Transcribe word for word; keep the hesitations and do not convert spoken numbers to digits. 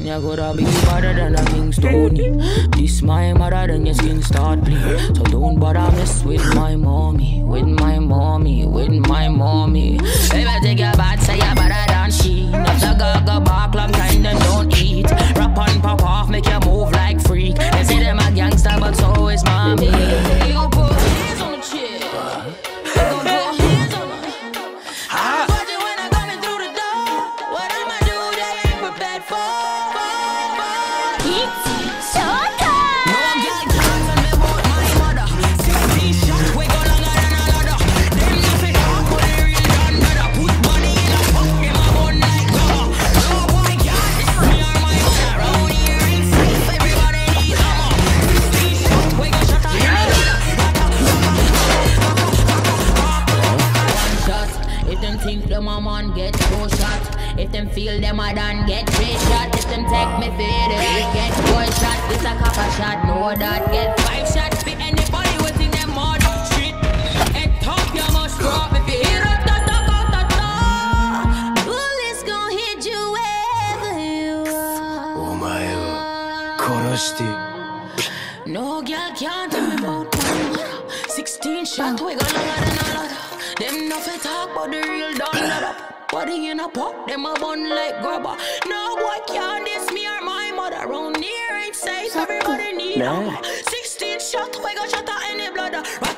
you coulda be better than a King Stony. This my mother, then your skin start bleed. So don't bother mess with my mommy, with my mommy, with my mommy. Baby, take your bad, say you better than she. Not a gaga back, long time then don't eat. Rap and pop off, make you move like freak. They say them a gangster, but so is mommy. You gon' put hands on the chick. You gon' put hands on her. I'm watching when I'm coming through the door. What I'ma do, they ain't prepared for. It's showtime! No girl can't tell me about my mother. sixteen shots, we go longer than a ladder. Them nothing talk, but they real done better. Put money in a fuck, them a bun like rubber. No boy can't diss me or my mother. Round here ain't safe, everybody need hammer. sixteen shots, we go shut up in a ladder. One shot, if them think them a man get four shot. If them feel them a done get three shot. If them take me for it, get four shot. This a copper shot, no that get five shots. For anybody who think them mud shit. And top you must drop if you hear it, ta ta ta ta ta. Bullets gon' hit you wherever you are. お前を殺して No girl can't tell me about my mother. Sixteen shot, we got longer than a ladder. Them nothing talk, but the real done ladder. Body in a pot, them a bun like grabber. No boy can't diss me or my mother. Round here ain't safe, everybody need Nah. a sixteen shot, we got shot at any blood.